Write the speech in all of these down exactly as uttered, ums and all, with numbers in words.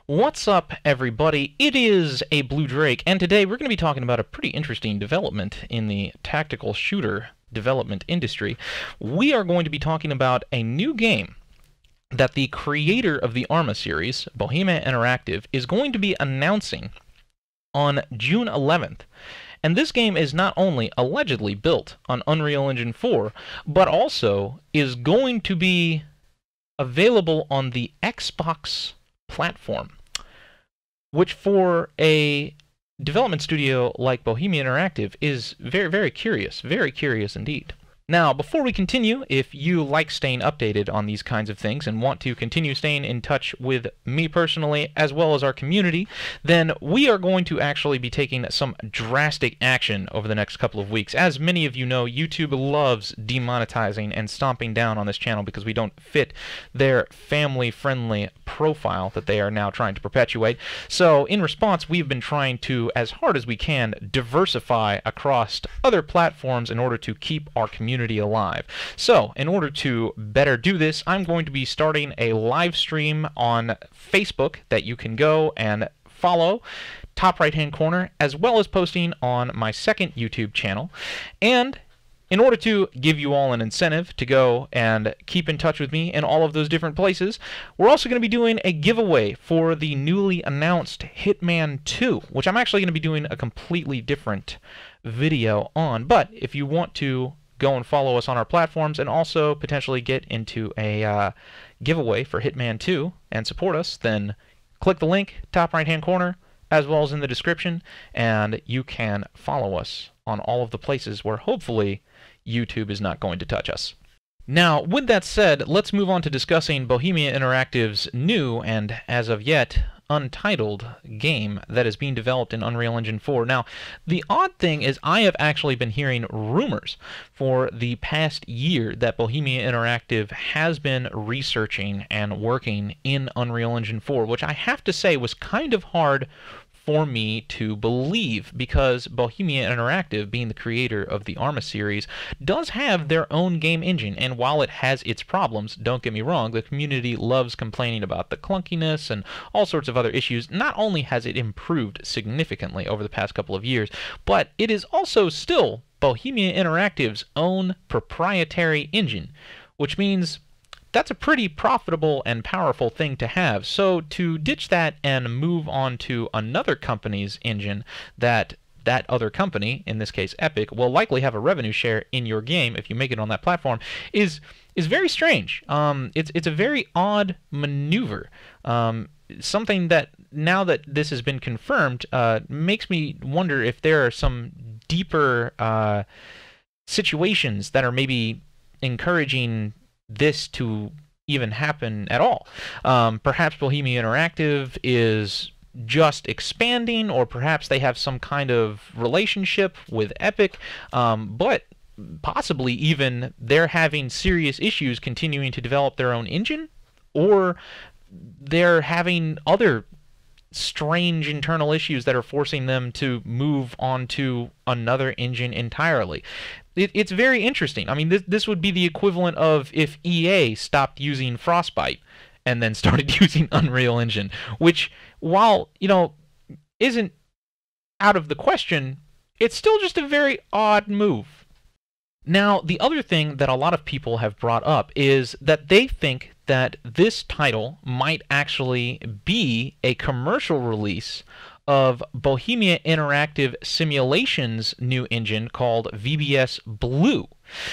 What's up, everybody? It is a Blue Drake, and today we're going to be talking about a pretty interesting development in the tactical shooter development industry. We are going to be talking about a new game that the creator of the Arma series, Bohemia Interactive, is going to be announcing on June eleventh. And this game is not only allegedly built on Unreal Engine four, but also is going to be available on the Xbox platform, which for a development studio like Bohemia Interactive is very, very curious, very curious indeed. Now, before we continue, if you like staying updated on these kinds of things and want to continue staying in touch with me personally as well as our community, then we are going to actually be taking some drastic action over the next couple of weeks. As many of you know, YouTube loves demonetizing and stomping down on this channel because we don't fit their family-friendly profile that they are now trying to perpetuate. So, in response, we've been trying to, as hard as we can, diversify across other platforms in order to keep our community alive. So, in order to better do this, I'm going to be starting a live stream on Facebook that you can go and follow, top right hand corner, as well as posting on my second YouTube channel. And in order to give you all an incentive to go and keep in touch with me in all of those different places, we're also going to be doing a giveaway for the newly announced Hitman two, which I'm actually going to be doing a completely different video on. But if you want to go and follow us on our platforms and also potentially get into a uh, giveaway for Hitman two and support us, then click the link top right hand corner as well as in the description, and you can follow us on all of the places where hopefully YouTube is not going to touch us. Now, with that said, let's move on to discussing Bohemia Interactive's new and, as of yet, untitled game that is being developed in Unreal Engine four. Now, the odd thing is I have actually been hearing rumors for the past year that Bohemia Interactive has been researching and working in Unreal Engine four, which I have to say was kind of hard for me to believe, because Bohemia Interactive, being the creator of the Arma series, does have their own game engine, and while it has its problems, don't get me wrong, the community loves complaining about the clunkiness and all sorts of other issues. Not only has it improved significantly over the past couple of years, but it is also still Bohemia Interactive's own proprietary engine, which means that's a pretty profitable and powerful thing to have. So to ditch that and move on to another company's engine that that other company, in this case Epic, will likely have a revenue share in your game if you make it on that platform is is very strange. Um, it's it's a very odd maneuver. Um, something that, now that this has been confirmed, uh, makes me wonder if there are some deeper uh, situations that are maybe encouraging this to even happen at all. Um, perhaps Bohemia Interactive is just expanding, or perhaps they have some kind of relationship with Epic, um, but possibly even they're having serious issues continuing to develop their own engine, or they're having other strange internal issues that are forcing them to move on to another engine entirely. It, it's very interesting. I mean, this, this would be the equivalent of if E A stopped using Frostbite and then started using Unreal Engine, which, while, you know, isn't out of the question, it's still just a very odd move. Now, the other thing that a lot of people have brought up is that they think that this title might actually be a commercial release of Bohemia Interactive Simulations' new engine called V B S Blue.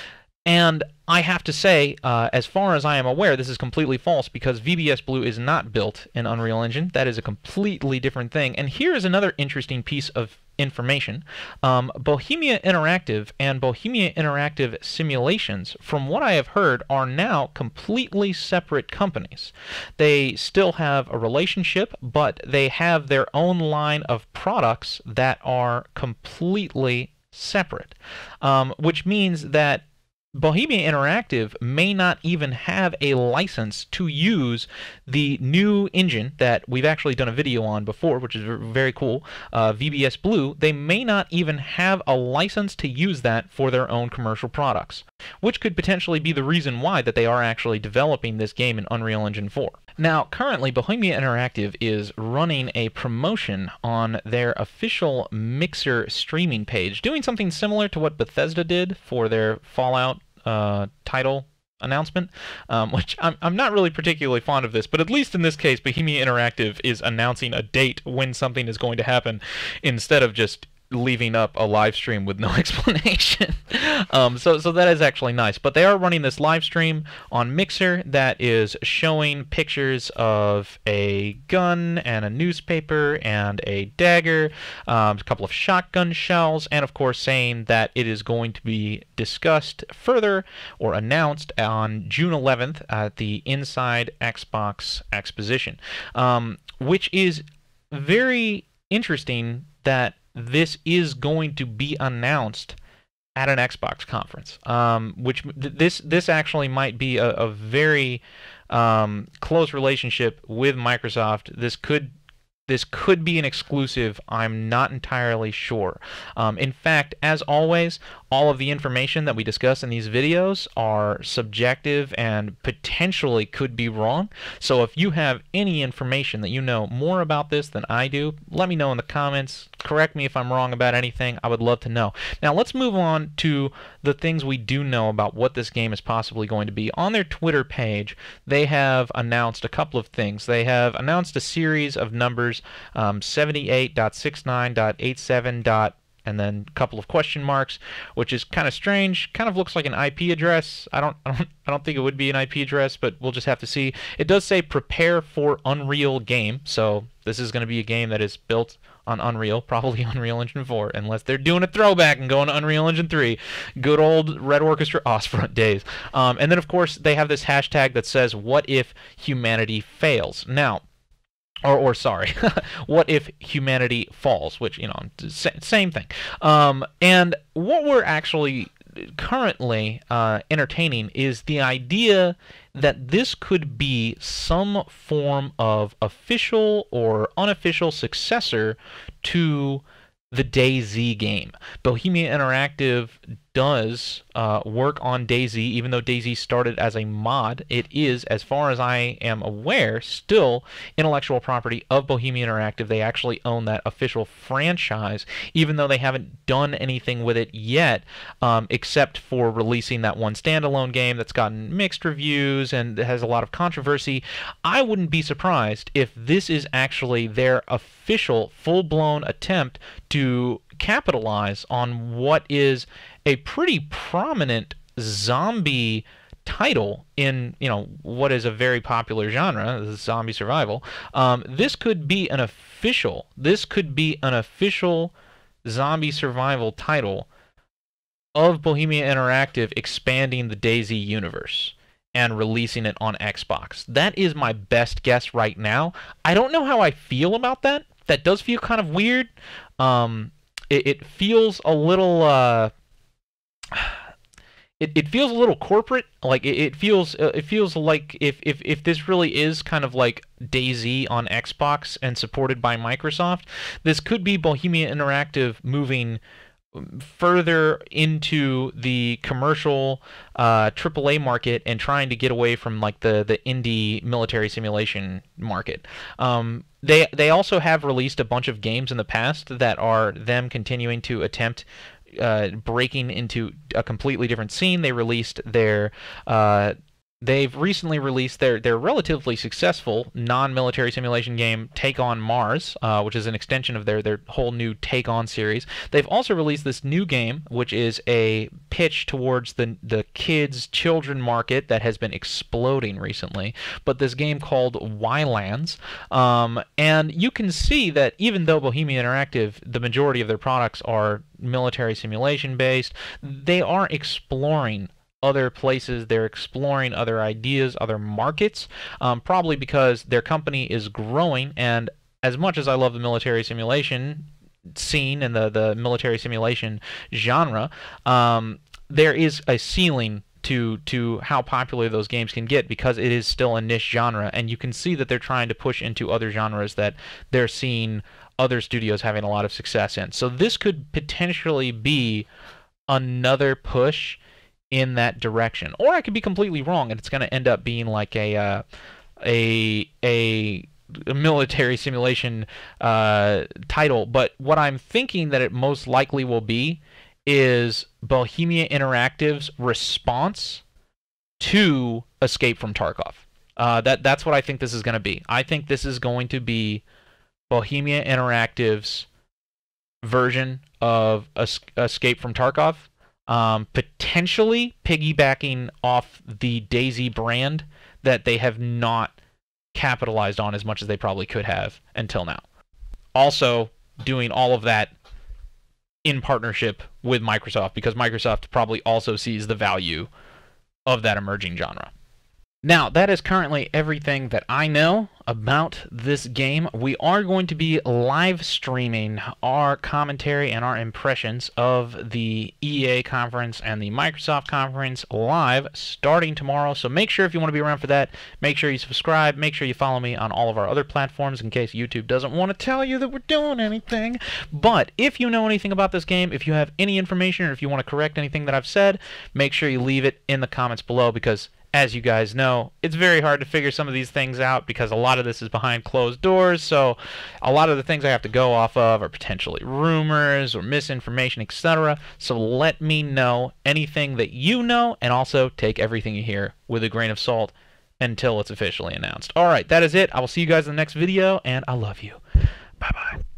And I have to say, uh, as far as I am aware, this is completely false, because V B S Blue is not built in Unreal Engine. That is a completely different thing. And here is another interesting piece of information. Um, Bohemia Interactive and Bohemia Interactive Simulations, from what I have heard, are now completely separate companies. They still have a relationship, but they have their own line of products that are completely separate, um, which means that Bohemia Interactive may not even have a license to use the new engine that we've actually done a video on before, which is very cool, uh, V B S Blue. They may not even have a license to use that for their own commercial products, which could potentially be the reason why that they are actually developing this game in Unreal Engine four. Now, currently, Bohemia Interactive is running a promotion on their official Mixer streaming page, doing something similar to what Bethesda did for their Fallout uh, title announcement, um, which I'm, I'm not really particularly fond of this, but at least in this case, Bohemia Interactive is announcing a date when something is going to happen instead of just leaving up a live stream with no explanation. um, so, so that is actually nice. But they are running this live stream on Mixer that is showing pictures of a gun and a newspaper and a dagger, um, a couple of shotgun shells, and of course saying that it is going to be discussed further or announced on June eleventh at the Inside Xbox Exposition, um, which is very interesting that this is going to be announced at an Xbox conference, um, which th this this actually might be a, a very um, close relationship with Microsoft. This could this could be an exclusive. I'm not entirely sure. Um, in fact, as always, all of the information that we discuss in these videos are subjective and potentially could be wrong. So if you have any information that you know more about this than I do, let me know in the comments. Correct me if I'm wrong about anything. I would love to know. Now let's move on to the things we do know about what this game is possibly going to be. On their Twitter page, they have announced a couple of things. They have announced a series of numbers, um, seventy-eight dot sixty-nine dot eighty-seven. And then a couple of question marks, which is kind of strange. Kind of looks like an I P address. I don't, I don't, I don't think it would be an I P address, but we'll just have to see. It does say prepare for Unreal game, so this is going to be a game that is built on Unreal, probably Unreal Engine four, unless they're doing a throwback and going to Unreal Engine three. Good old Red Orchestra Ostfront days. Um, and then, of course, they have this hashtag that says, "What if humanity fails?" Now, Or, or sorry, what if humanity falls? Which, you know, same thing. Um, and what we're actually currently uh, entertaining is the idea that this could be some form of official or unofficial successor to the DayZ game. Bohemia Interactive does uh, work on DayZ, even though DayZ started as a mod. It is, as far as I am aware, still intellectual property of Bohemia Interactive. They actually own that official franchise, even though they haven't done anything with it yet, um, except for releasing that one standalone game that's gotten mixed reviews and has a lot of controversy. I wouldn't be surprised if this is actually their official, full-blown attempt to capitalize on what is a pretty prominent zombie title in, you know, what is a very popular genre, zombie survival. Um, this could be an official, this could be an official zombie survival title of Bohemia Interactive expanding the DayZ universe and releasing it on Xbox. That is my best guess right now. I don't know how I feel about that. That does feel kind of weird. Um, it, it feels a little... Uh, It, it feels a little corporate. Like it, it feels uh, it feels like if, if if this really is kind of like DayZ on Xbox and supported by Microsoft, this could be Bohemia Interactive moving further into the commercial uh, triple A market and trying to get away from like the the indie military simulation market. Um, they they also have released a bunch of games in the past that are them continuing to attempt Uh, breaking into a completely different scene. They released their uh, they've recently released their their relatively successful non-military simulation game Take on Mars, uh, which is an extension of their their whole new Take On series. They've also released this new game, which is a pitch towards the the kids children market that has been exploding recently. But this game called Wylands, um, and you can see that even though Bohemia Interactive, the majority of their products are military simulation based, they are exploring other places. They're exploring other ideas, other markets, um, probably because their company is growing. And as much as I love the military simulation scene and the, the military simulation genre, um, there is a ceiling to to how popular those games can get because it is still a niche genre, and you can see that they're trying to push into other genres that they're seeing other studios having a lot of success in. So this could potentially be another push in that direction, or I could be completely wrong, and it's going to end up being like a uh, a a a military simulation uh, title. But what I'm thinking that it most likely will be is Bohemia Interactive's response to Escape from Tarkov. Uh, that that's what I think this is going to be. I think this is going to be Bohemia Interactive's version of es Escape from Tarkov, um, potentially piggybacking off the DayZ brand that they have not capitalized on as much as they probably could have until now. Also, doing all of that in partnership with Microsoft, because Microsoft probably also sees the value of that emerging genre. Now, that is currently everything that I know about this game. We are going to be live streaming our commentary and our impressions of the E A conference and the Microsoft conference live starting tomorrow. So make sure if you want to be around for that, make sure you subscribe, make sure you follow me on all of our other platforms in case YouTube doesn't want to tell you that we're doing anything. But if you know anything about this game, if you have any information, or if you want to correct anything that I've said, make sure you leave it in the comments below, because as you guys know, it's very hard to figure some of these things out because a lot of this is behind closed doors, so a lot of the things I have to go off of are potentially rumors or misinformation, et cetera. So let me know anything that you know, and also take everything you hear with a grain of salt until it's officially announced. Alright, that is it. I will see you guys in the next video, and I love you. Bye-bye.